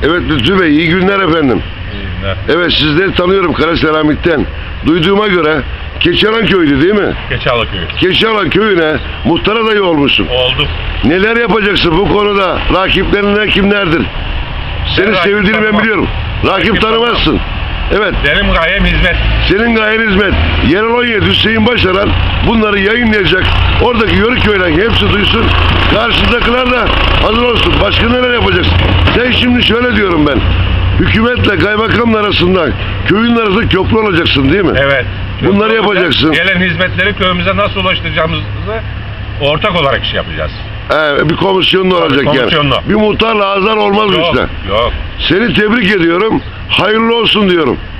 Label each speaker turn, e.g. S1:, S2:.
S1: Evet Lütfü Bey, iyi günler efendim.
S2: İyi günler.
S1: Evet, sizleri tanıyorum Karaselamit'ten. Duyduğuma göre Keçialan köyüydü değil mi?
S2: Keçialan köyü.
S1: Keçialan köyüne muhtar adayı olmuşsun.
S2: Oldu.
S1: Neler yapacaksın bu konuda? Rakiplerinden kimlerdir? Seni
S2: Ben rakip
S1: sevdiğini ben
S2: tanımam.
S1: biliyorum. Rakip tanımazsın. Evet,
S2: Benim gayem hizmet.
S1: senin gayen hizmet. Yerel 17 Hüseyin Başaran bunları yayınlayacak. Oradaki Yörük köyler hepsi duysun. Karşındakiler de hazır olsun. Başka neler yapacaksın? Sen şimdi şöyle diyorum ben. Hükümetle kaymakamın arasında, köyün arasında köprü olacaksın değil mi?
S2: Evet.
S1: Bunları yapacaksın.
S2: Gelen hizmetleri köyümüze nasıl ulaştıracağımızı ortak olarak iş yapacağız.
S1: Bir komisyonlu olacak
S2: komisyonlu.
S1: yani. Bir muhtarla azar olmaz bu
S2: Yok,
S1: işte.
S2: yok.
S1: Seni tebrik ediyorum. Hayırlı olsun diyorum.